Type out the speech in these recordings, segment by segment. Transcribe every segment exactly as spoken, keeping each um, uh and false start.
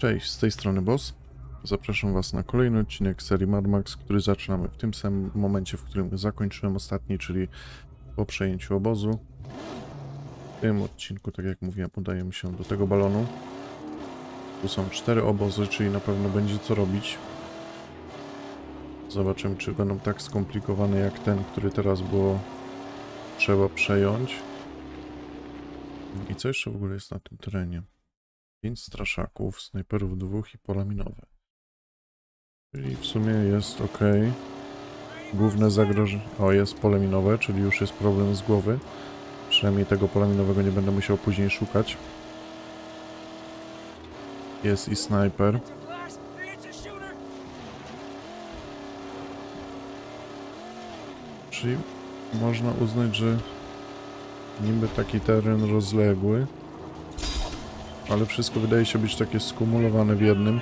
Cześć, z tej strony Boss. Zapraszam Was na kolejny odcinek serii Mad Max, który zaczynamy w tym samym momencie, w którym zakończyłem ostatni, czyli po przejęciu obozu. W tym odcinku, tak jak mówiłem, udajemy się do tego balonu. Tu są cztery obozy, czyli na pewno będzie co robić. Zobaczymy, czy będą tak skomplikowane jak ten, który teraz było trzeba przejąć. I co jeszcze w ogóle jest na tym terenie? Pięć straszaków, snajperów dwóch i pola minowe. Czyli w sumie jest ok. Główne zagrożenie... O, jest pole minowe, czyli już jest problem z głowy. Przynajmniej tego pola minowego nie będę musiał później szukać. Jest i snajper. Czyli można uznać, że niby taki teren rozległy, ale wszystko wydaje się być takie skumulowane w jednym.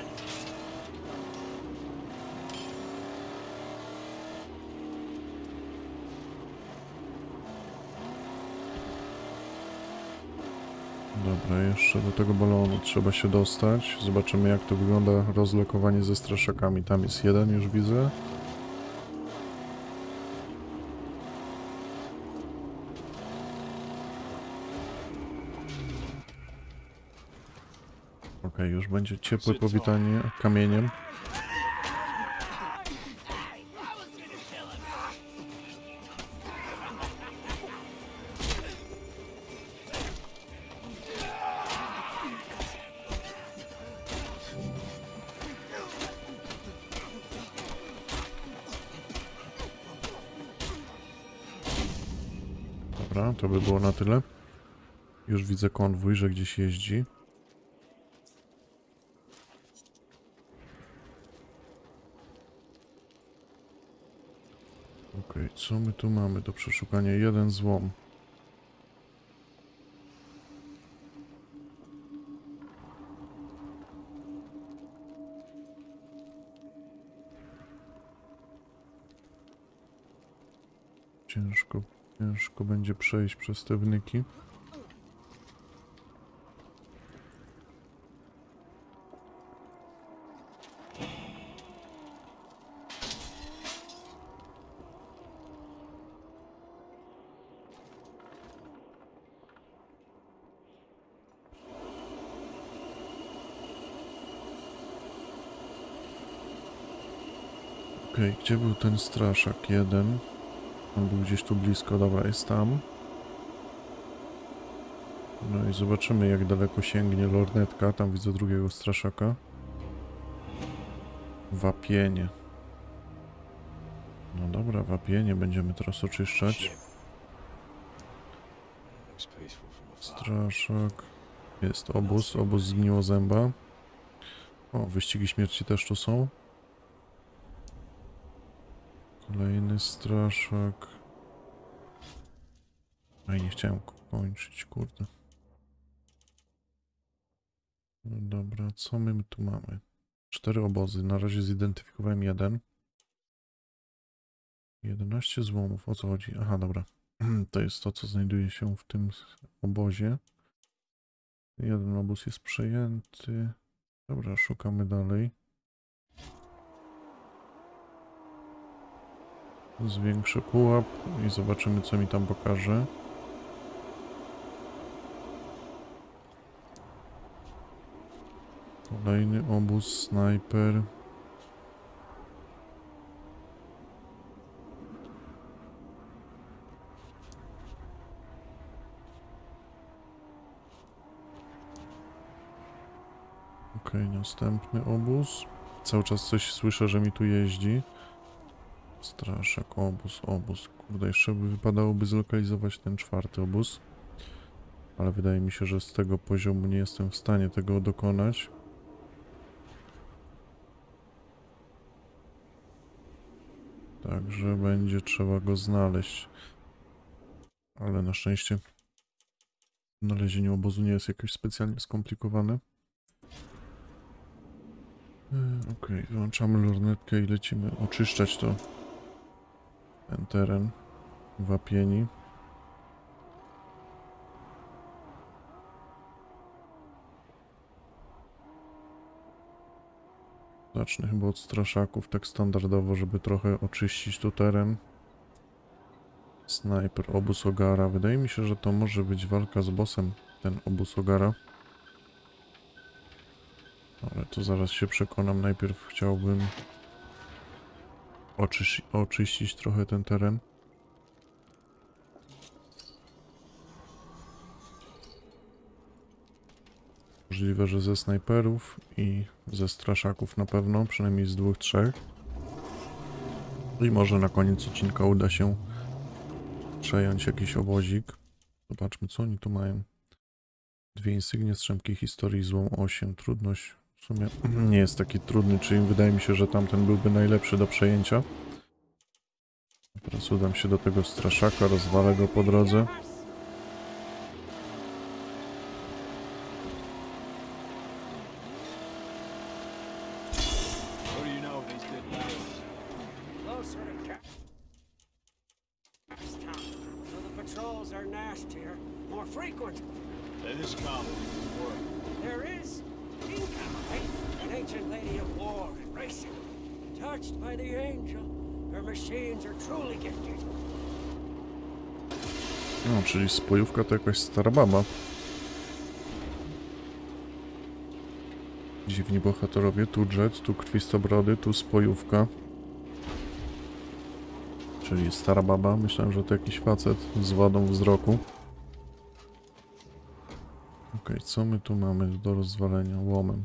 Dobra, jeszcze do tego balonu trzeba się dostać. Zobaczymy, jak to wygląda rozlokowanie ze straszakami. Tam jest jeden, już widzę. Ok, już będzie ciepłe powitanie kamieniem. Dobra, to by było na tyle. Już widzę konwój, że gdzieś jeździ. Ok, co my tu mamy do przeszukania? Jeden złom. Ciężko, ciężko będzie przejść przez te wnyki. Okej, okay, gdzie był ten straszak jeden? On był gdzieś tu blisko, dobra, jest tam. No i zobaczymy, jak daleko sięgnie lornetka. Tam widzę drugiego straszaka. Wapienie. No dobra, wapienie będziemy teraz oczyszczać. Straszak. Jest obóz, obóz zgniłozęba. O, wyścigi śmierci też tu są. Kolejny straszak. Ej, nie chciałem kończyć, kurde. No dobra, co my tu mamy? Cztery obozy. Na razie zidentyfikowałem jeden. jedenaście złomów. O co chodzi? Aha, dobra. To jest to, co znajduje się w tym obozie. Jeden obóz jest przejęty. Dobra, szukamy dalej. Zwiększę pułap i zobaczymy, co mi tam pokaże. Kolejny obóz, snajper. Okej, okay, następny obóz. Cały czas coś słyszę, że mi tu jeździ. Straszak, obóz, obóz. Kurde, jeszcze by wypadałoby zlokalizować ten czwarty obóz. Ale wydaje mi się, że z tego poziomu nie jestem w stanie tego dokonać. Także będzie trzeba go znaleźć. Ale na szczęście znalezienie obozu nie jest jakoś specjalnie skomplikowane. Ok, wyłączamy lornetkę i lecimy oczyszczać to. Ten teren. Wapieni. Zacznę chyba od straszaków, tak standardowo, żeby trochę oczyścić tu teren. Snajper, obóz Ogara. Wydaje mi się, że to może być walka z bossem, ten obóz Ogara. Ale to zaraz się przekonam. Najpierw chciałbym oczyś oczyścić trochę ten teren. Możliwe, że ze snajperów i ze straszaków na pewno, przynajmniej z dwóch, trzech. I może na koniec odcinka uda się przejąć jakiś obozik. Zobaczmy, co oni tu mają. Dwie insygnie, strzępki historii, złą osiem. Trudność w sumie nie jest taki trudny, czyli wydaje mi się, że tamten byłby najlepszy do przejęcia. Teraz udam się do tego straszaka, rozwalę go po drodze. No, czyli spojówka to jakaś stara baba. Dziwni bohaterowie, tu Jet, tu krwistobrody, tu spojówka. Czyli stara baba. Myślałem, że to jakiś facet z wadą wzroku. Okej, okay, co my tu mamy do rozwalenia? Łomem.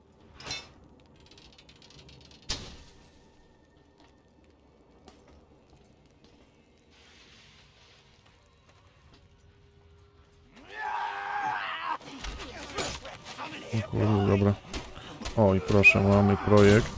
O kurde, dobra. O i proszę, mamy projekt.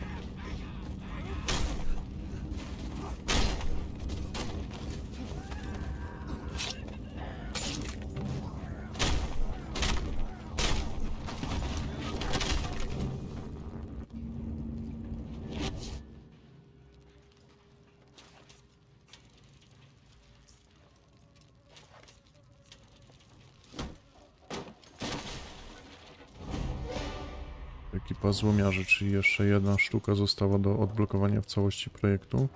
Ekipa złomiarzy, czyli jeszcze jedna sztuka została do odblokowania w całości projektu.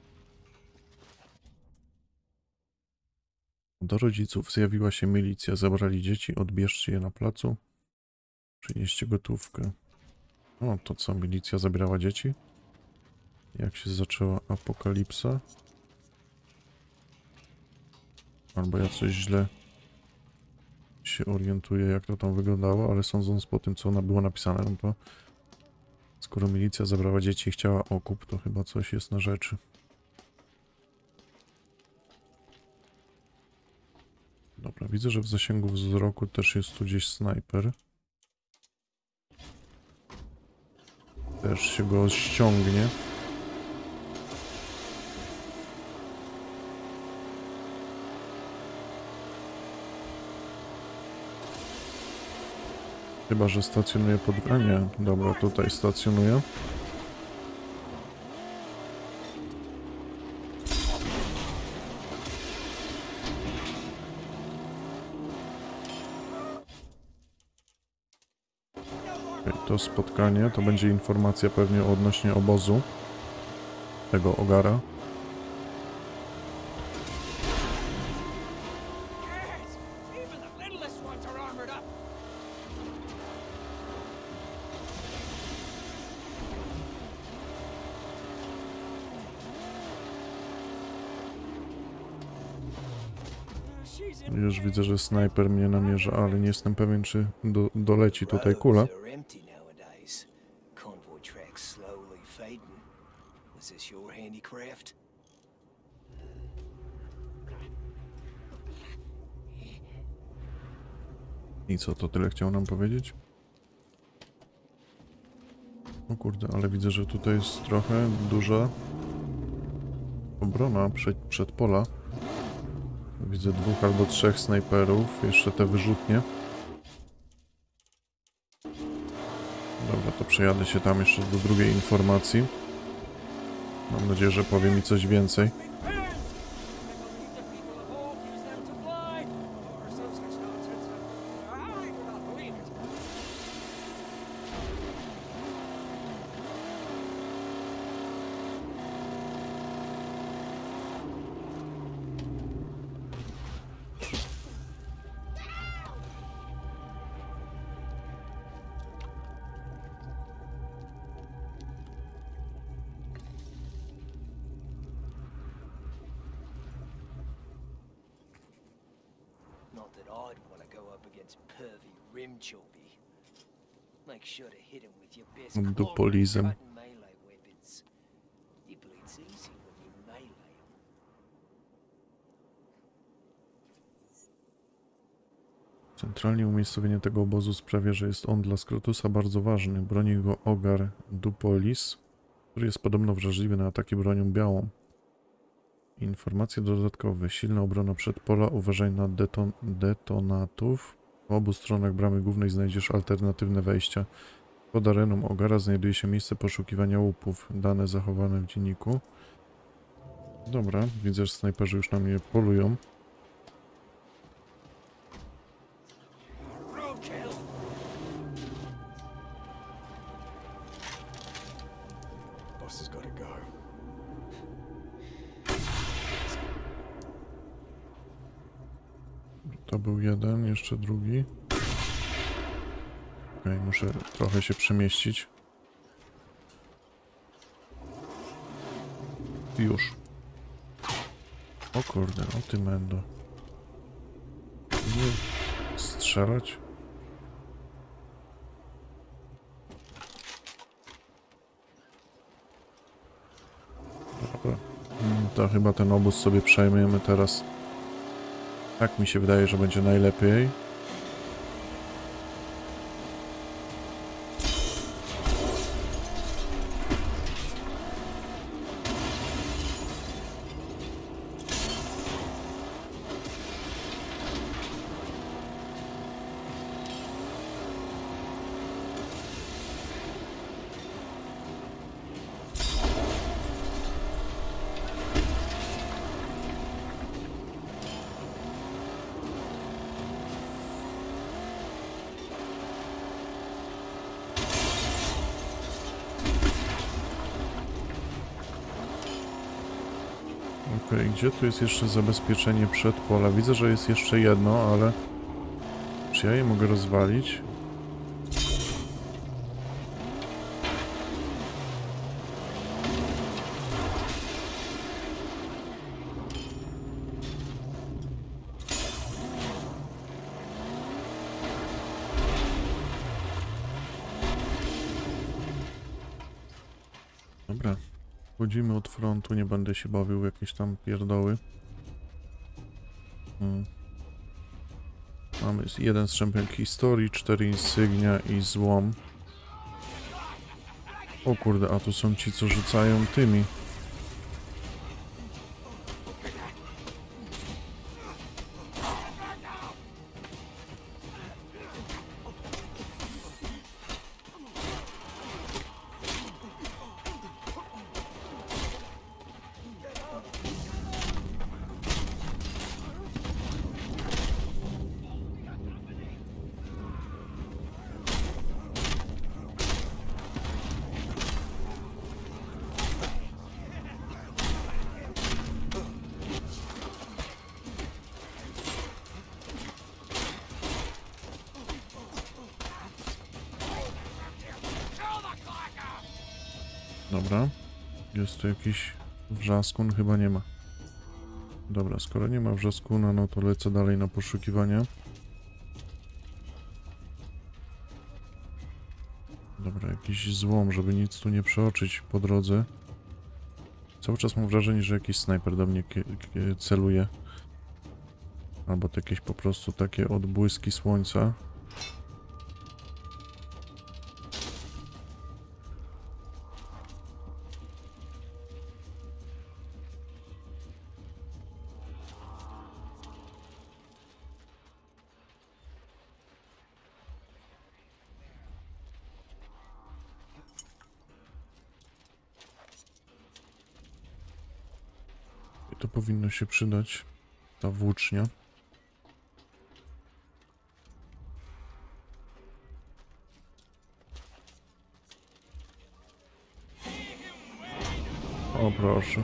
Do rodziców zjawiła się milicja. Zabrali dzieci, odbierzcie je na placu. Przynieście gotówkę. O, to co, milicja zabierała dzieci? Jak się zaczęła apokalipsa? Albo ja coś źle się orientuję, jak to tam wyglądało, ale sądząc po tym, co ona było napisane, no to skoro milicja zabrała dzieci i chciała okup, to chyba coś jest na rzeczy. Dobra, widzę, że w zasięgu wzroku też jest tu gdzieś snajper. Też się go ściągnie. Chyba że stacjonuje pod... A nie, dobra, tutaj stacjonuje. Okay, to spotkanie, to będzie informacja pewnie odnośnie obozu tego Ogara. Już widzę, że snajper mnie namierza, ale nie jestem pewien, czy do, doleci tutaj kula. I co, to tyle chciał nam powiedzieć? O kurde, ale widzę, że tutaj jest trochę duża obrona przed, przed pola. Widzę dwóch albo trzech snajperów, jeszcze te wyrzutnie. Dobra, to przejadę się tam jeszcze do drugiej informacji. Mam nadzieję, że powie mi coś więcej. I'd want to go up against pervy Rimchilby. Make sure to hit him with your best Dupolizem. cut and melee weapons. He bleeds easy when you melee him. Centralnie umiejscowienie tego obozu sprawia, że jest on dla Skrotusa bardzo ważny. Broni go Ogar Dupolis, który jest podobno wrażliwy na ataki bronią białą. Informacje dodatkowe. Silna obrona przedpola. Uważaj na deton detonatów. Po obu stronach bramy głównej znajdziesz alternatywne wejścia. Pod areną Ogara znajduje się miejsce poszukiwania łupów. Dane zachowane w dzienniku. Dobra, widzę, że snajperzy już na mnie polują. To był jeden, jeszcze drugi. Okej, muszę trochę się przemieścić. Już. O kurde, o ty mendo. Nie strzelać. Dobra. To chyba ten obóz sobie przejmiemy teraz. Tak mi się wydaje, że będzie najlepiej. Okej, okay, gdzie tu jest jeszcze zabezpieczenie przedpola? Widzę, że jest jeszcze jedno, ale czy ja je mogę rozwalić? Dobra. Wchodzimy od frontu, nie będę się bawił w jakieś tam pierdoły. Hmm. Mamy jeden strzępek historii, cztery insygnia i złom. O kurde, a tu są ci, co rzucają tymi. Dobra. Jest tu jakiś wrzaskun? Chyba nie ma. Dobra, skoro nie ma wrzaskuna, no to lecę dalej na poszukiwania. Dobra, jakiś złom, żeby nic tu nie przeoczyć po drodze. Cały czas mam wrażenie, że jakiś snajper do mnie celuje. Albo to jakieś po prostu takie odbłyski słońca. I to powinno się przydać, ta włócznia. O proszę.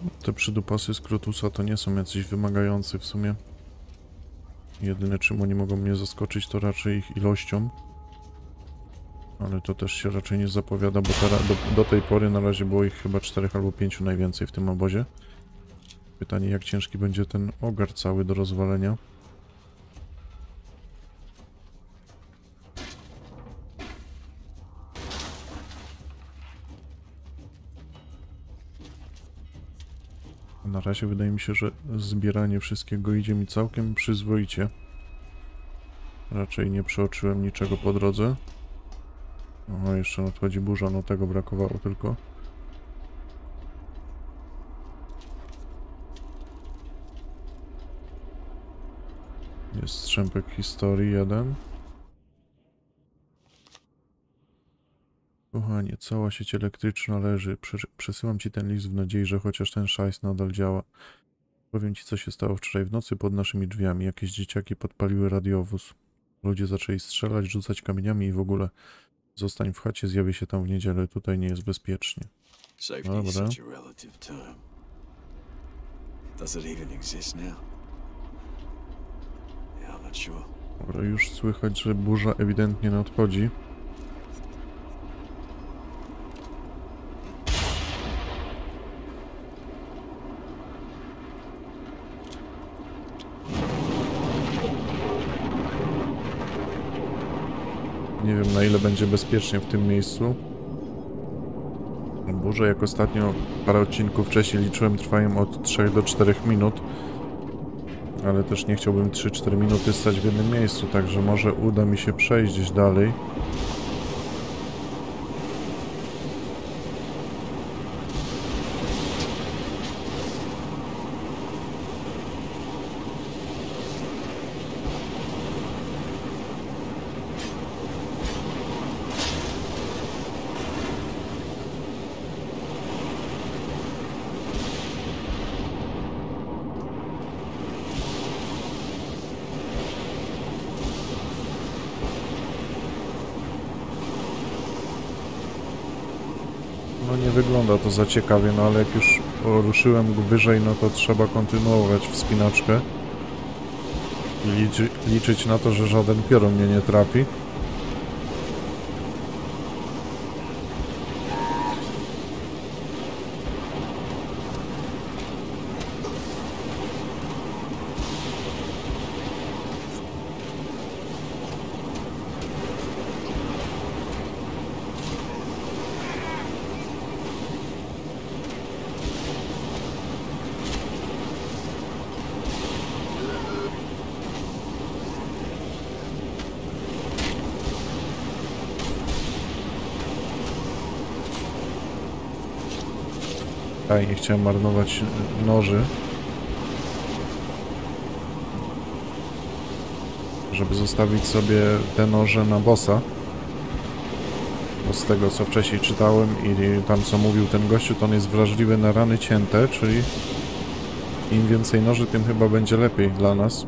Te przydupasy z Krotusa to nie są jacyś wymagający w sumie. Jedyne czym oni mogą mnie zaskoczyć to raczej ich ilością. Ale to też się raczej nie zapowiada, bo teraz, do, do tej pory na razie było ich chyba czterech albo pięciu najwięcej w tym obozie. Pytanie, jak ciężki będzie ten ogar cały do rozwalenia. Na razie wydaje mi się, że zbieranie wszystkiego idzie mi całkiem przyzwoicie. Raczej nie przeoczyłem niczego po drodze. O, jeszcze nadchodzi burza, no tego brakowało tylko. Jest strzępek historii jeden. Kochanie, cała sieć elektryczna leży. Prze- przesyłam ci ten list w nadziei, że chociaż ten szajs nadal działa. Powiem ci, co się stało wczoraj w nocy pod naszymi drzwiami. Jakieś dzieciaki podpaliły radiowóz. Ludzie zaczęli strzelać, rzucać kamieniami i w ogóle. Zostań w chacie, zjawię się tam w niedzielę. Tutaj nie jest bezpiecznie. Safety is Dobra. such a relative term. Does it even exist now? Yeah, I'm not sure. Dobra, już słychać, że burza ewidentnie nadchodzi. Nie wiem, na ile będzie bezpiecznie w tym miejscu. Burze, jak ostatnio parę odcinków wcześniej liczyłem, trwają od trzech do czterech minut. Ale też nie chciałbym trzy cztery minuty stać w jednym miejscu, także może uda mi się przejść gdzieś dalej. No nie wygląda to za ciekawie, no ale jak już ruszyłem wyżej, no to trzeba kontynuować wspinaczkę. I liczy, liczyć na to, że żaden piorun mnie nie trafi. Aj, nie chciałem marnować noży. Żeby zostawić sobie te noże na bossa. Bo z tego, co wcześniej czytałem i tam, co mówił ten gościu, to on jest wrażliwy na rany cięte, czyli im więcej noży, tym chyba będzie lepiej dla nas.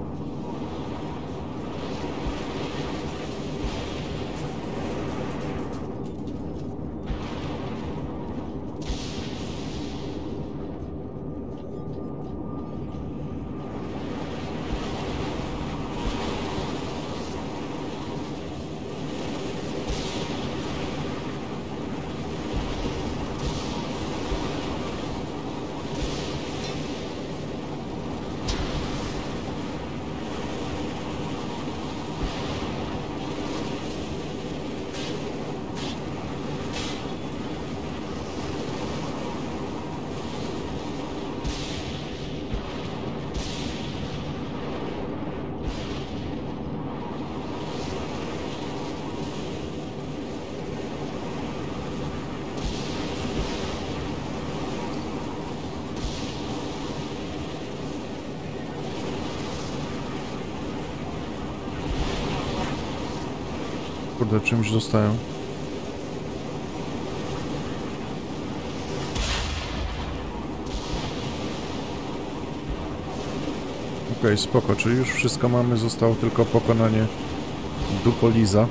Kurde, czymś dostałem. Okej, okay, spoko, czyli już wszystko mamy, zostało tylko pokonanie Dupoliza.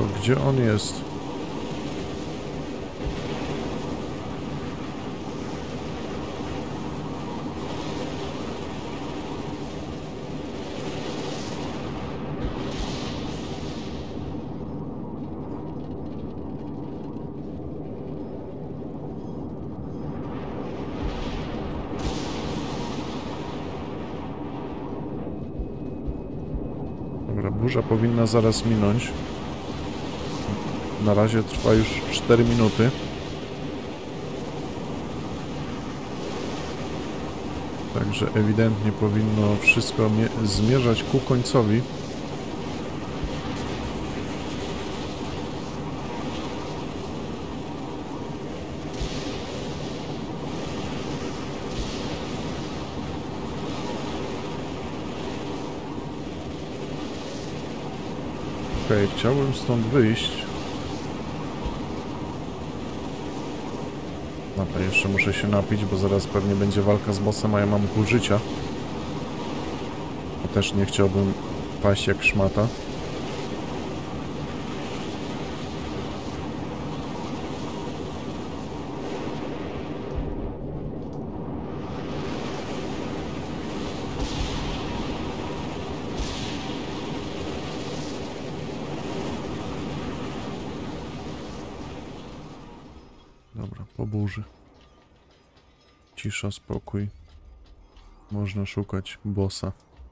gdzie on jest? Dobra, burza powinna zaraz minąć. Na razie trwa już cztery minuty. Także ewidentnie powinno wszystko zmierzać ku końcowi. Okej, okay, chciałbym stąd wyjść. Dobra, jeszcze muszę się napić, bo zaraz pewnie będzie walka z bossem, a ja mam pół życia. A też nie chciałbym paść jak szmata. Dobra, po burzy. Cisza, spokój. Można szukać bossa.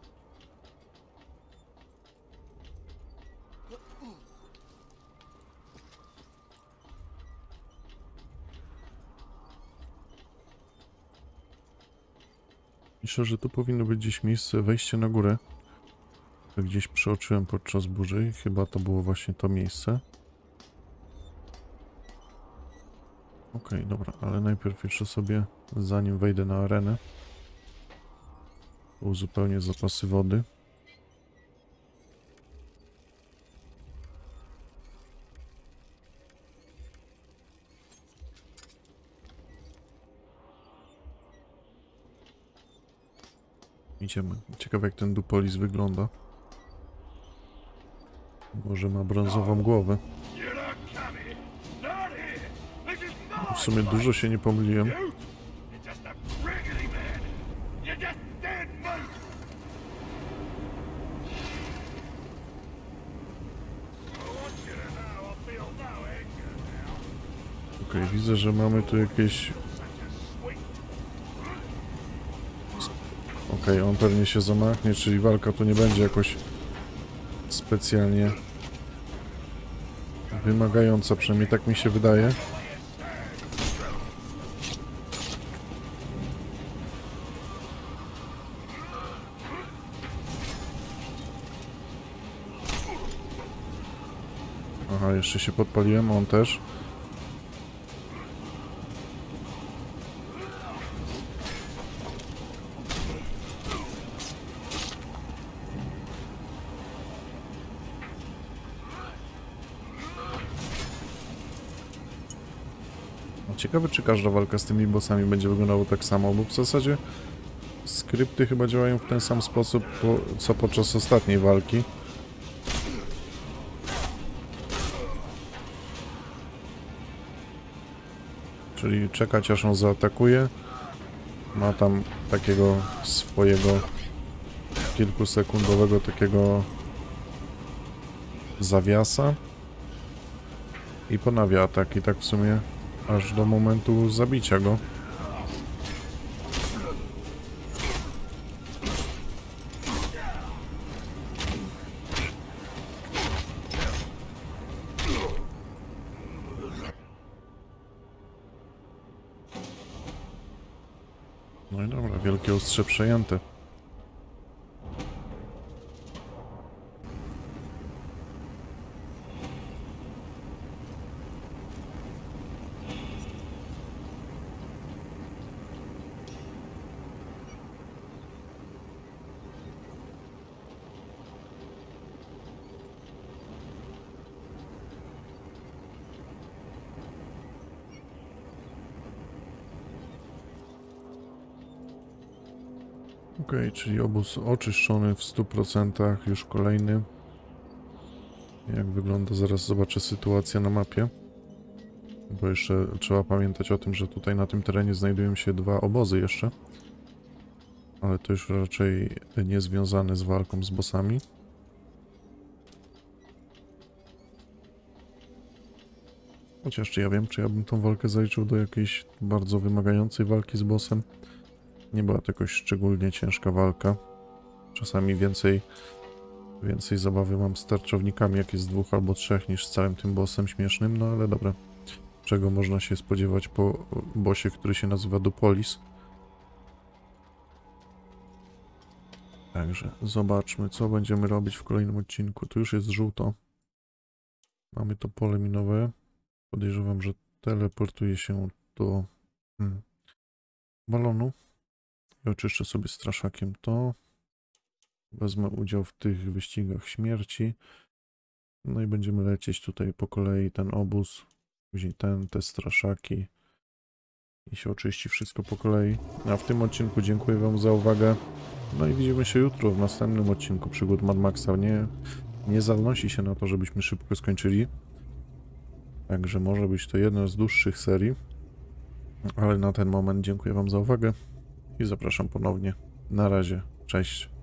Myślę, że tu powinno być gdzieś miejsce, wejście na górę. To gdzieś przeoczyłem podczas burzy i chyba to było właśnie to miejsce. Okej, okay, dobra, ale najpierw jeszcze sobie, zanim wejdę na arenę, uzupełnię zapasy wody. Idziemy. Ciekawe, jak ten Dupolis wygląda. Może ma brązową głowę. W sumie dużo się nie pomyliłem. Okej, okay, widzę, że mamy tu jakieś... Okej, okay, on pewnie się zamachnie, czyli walka tu nie będzie jakoś specjalnie wymagająca, przynajmniej tak mi się wydaje. Aha, jeszcze się podpaliłem, on też. Ciekawe, czy każda walka z tymi bossami będzie wyglądała tak samo, bo w zasadzie skrypty chyba działają w ten sam sposób, co podczas ostatniej walki. Czyli czekać, aż on zaatakuje. Ma tam takiego swojego kilkusekundowego takiego zawiasa i ponawia atak, i tak w sumie aż do momentu zabicia go. No i dobra, wielkie ostrze przejęte. Okej, okay, czyli obóz oczyszczony w stu procentach, już kolejny. jak wygląda. Zaraz zobaczę sytuację na mapie. Bo jeszcze trzeba pamiętać o tym, że tutaj na tym terenie znajdują się dwa obozy jeszcze. Ale to już raczej nie związane z walką z bossami. Chociaż czy ja wiem, czy ja bym tą walkę zaliczył do jakiejś bardzo wymagającej walki z bossem. Nie była to jakoś szczególnie ciężka walka. Czasami więcej, więcej zabawy mam z tarczownikami, jak jest dwóch albo trzech, niż z całym tym bossem śmiesznym, no ale dobra. Czego można się spodziewać po bossie, który się nazywa Dupolis. Także zobaczmy, co będziemy robić w kolejnym odcinku. Tu już jest żółto. Mamy to pole minowe. Podejrzewam, że teleportuje się do hmm, balonu. I oczyszczę sobie straszakiem to. Wezmę udział w tych wyścigach śmierci. No i będziemy lecieć tutaj po kolei ten obóz. Później ten, te straszaki. I się oczyści wszystko po kolei. A w tym odcinku dziękuję wam za uwagę. No i widzimy się jutro w następnym odcinku przygód Mad Maxa. Nie, nie zanosi się na to, żebyśmy szybko skończyli. Także może być to jedna z dłuższych serii. Ale na ten moment dziękuję wam za uwagę i zapraszam ponownie. Na razie. Cześć.